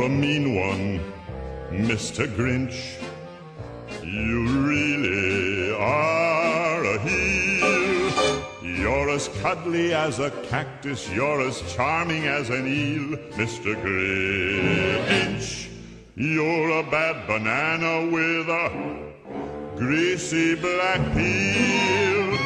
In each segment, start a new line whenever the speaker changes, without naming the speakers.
a mean one, Mr. Grinch. You really are a heel. You're as cuddly as a cactus, you're as charming as an eel, Mr. Grinch. You're a bad banana with a greasy black peel.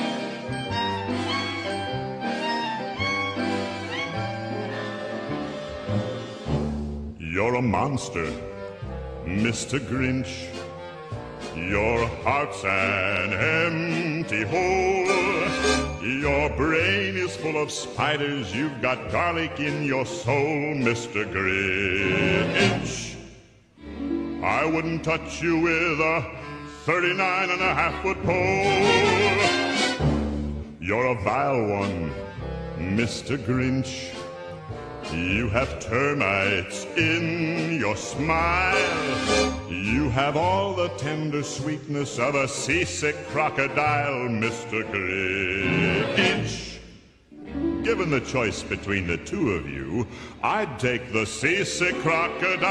You're a monster, Mr. Grinch. Your heart's an empty hole. Your brain is full of spiders. You've got garlic in your soul, Mr. Grinch. I wouldn't touch you with a 39.5-foot pole. You're a vile one, Mr. Grinch. You have termites in your smile. You have all the tender sweetness of a seasick crocodile, Mr. Grinch. Given the choice between the two of you, I'd take the seasick crocodile.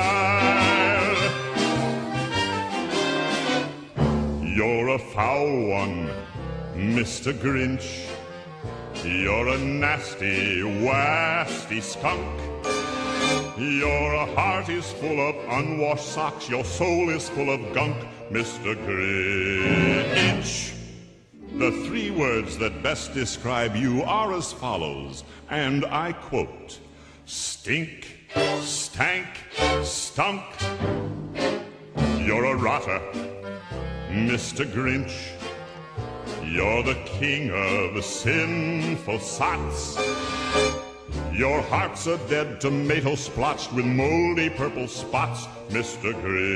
You're a foul one, Mr. Grinch. You're a nasty, wasty skunk. Your heart is full of unwashed socks. Your soul is full of gunk, Mr. Grinch. The three words that best describe you are as follows, and I quote: stink, stank, stunk. You're a rotter, Mr. Grinch. You're the king of sinful sots. Your heart's a dead tomato splotched with moldy purple spots, Mr.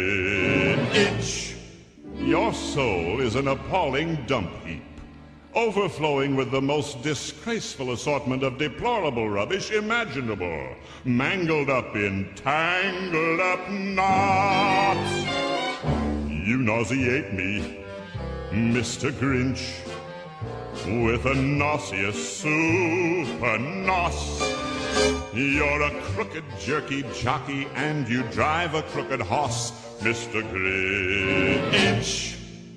Grinch. Your soul is an appalling dump heap, overflowing with the most disgraceful assortment of deplorable rubbish imaginable, mangled up in tangled up knots. You nauseate me, Mr. Grinch, with a nauseous super nos. You're a crooked jerky jockey and you drive a crooked hoss, Mr. Grinch.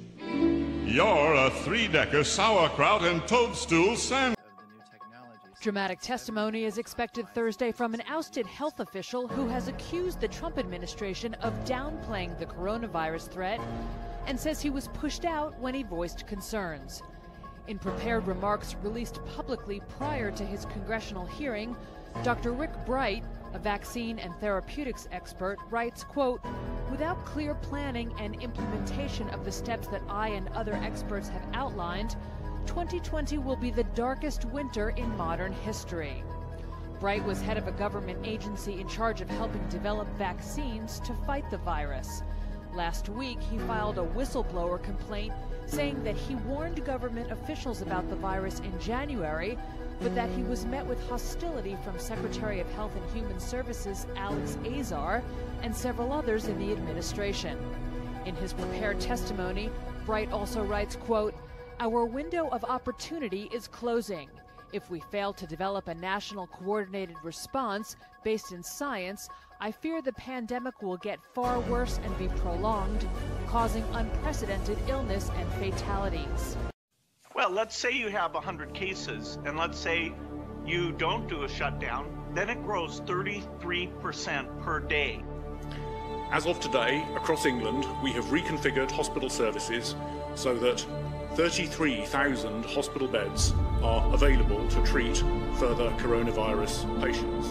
You're a three-decker sauerkraut and toadstool sandwich.
Dramatic testimony is expected Thursday from an ousted health official who has accused the Trump administration of downplaying the coronavirus threat and says he was pushed out when he voiced concerns. In prepared remarks released publicly prior to his congressional hearing, Dr. Rick Bright, a vaccine and therapeutics expert, writes, quote, "Without clear planning and implementation of the steps that I and other experts have outlined, 2020 will be the darkest winter in modern history." Bright was head of a government agency in charge of helping develop vaccines to fight the virus. Last week, he filed a whistleblower complaint saying that he warned government officials about the virus in January, but that he was met with hostility from Secretary of Health and Human Services Alex Azar and several others in the administration. In his prepared testimony, Bright also writes, quote, "Our window of opportunity is closing. If we fail to develop a national coordinated response based in science, I fear the pandemic will get far worse and be prolonged, causing unprecedented illness and fatalities."
Well, let's say you have 100 cases, and let's say you don't do a shutdown, then it grows 33% per day.
As of today, across England, we have reconfigured hospital services so that 33,000 hospital beds are available to treat further coronavirus patients.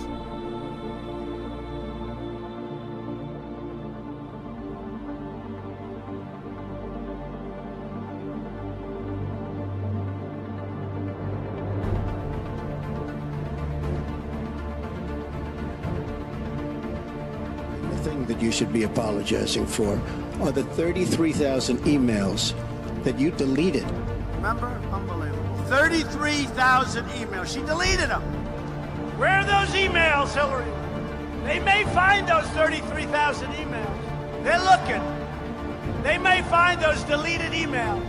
The thing that you should be apologizing for are the 33,000 emails that you deleted.
Remember? Unbelievable. 33,000 emails. She deleted them. Where are those emails, Hillary? They may find those 33,000 emails. They're looking. They may find those deleted emails.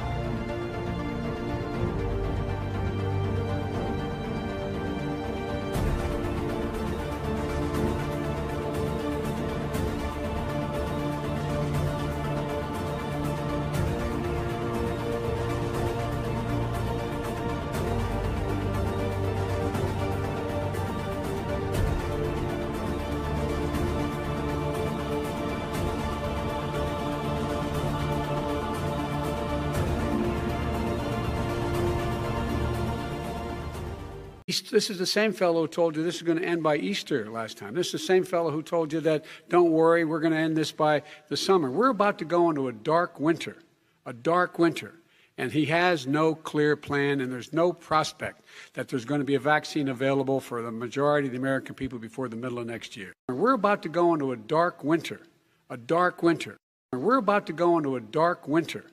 This is the same fellow who told you this is going to end by Easter last time. This is the same fellow who told you that, don't worry, we're going to end this by the summer. We're about to go into a dark winter, and he has no clear plan, and there's no prospect that there's going to be a vaccine available for the majority of the American people before the middle of next year. We're about to go into a dark winter. We're about to go into a dark winter.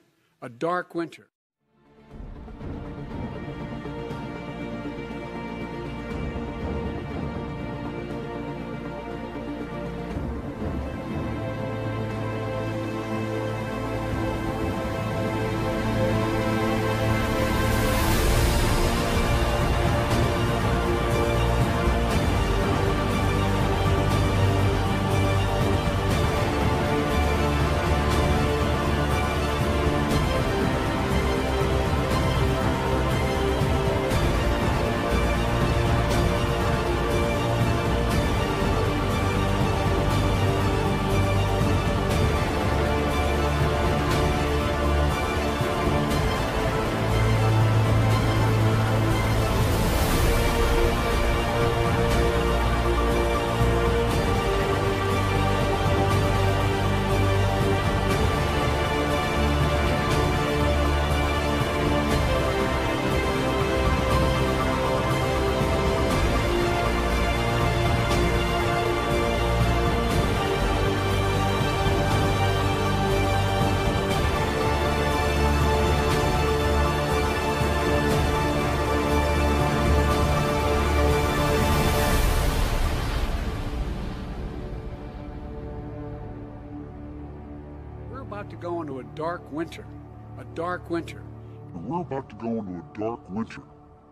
We're about to go into a dark winter.
We're about to go into a dark winter.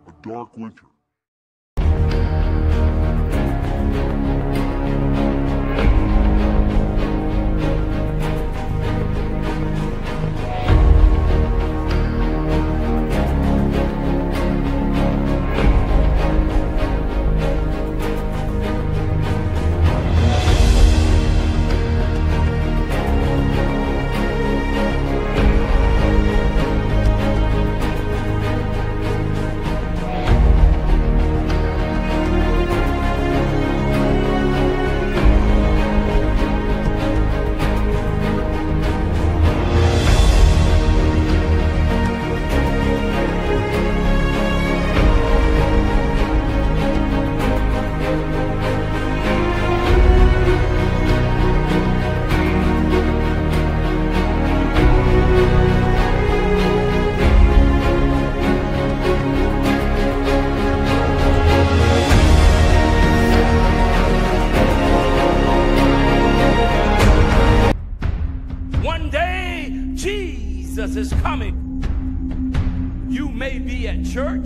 One day, Jesus is coming. You may be at church.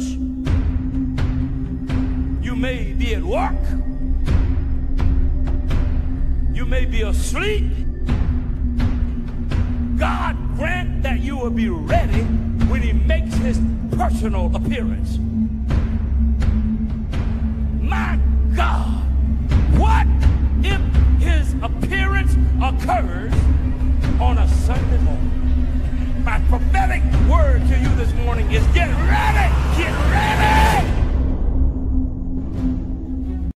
You may be at work. You may be asleep. God grant that you will be ready when he makes his personal appearance. My God, what if his appearance occurs on a Sunday morning? My prophetic word to you this morning is